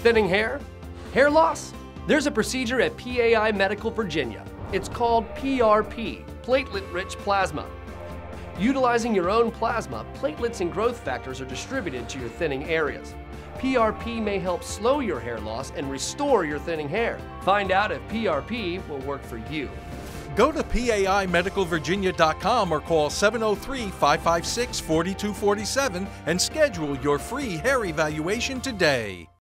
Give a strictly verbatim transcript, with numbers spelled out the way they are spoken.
Thinning hair? Hair loss? There's a procedure at P A I Medical Virginia. It's called P R P, platelet-rich plasma. Utilizing your own plasma, platelets and growth factors are distributed to your thinning areas. P R P may help slow your hair loss and restore your thinning hair. Find out if P R P will work for you. Go to P A I medical virginia dot com or call seven oh three, five five six, four two four seven and schedule your free hair evaluation today.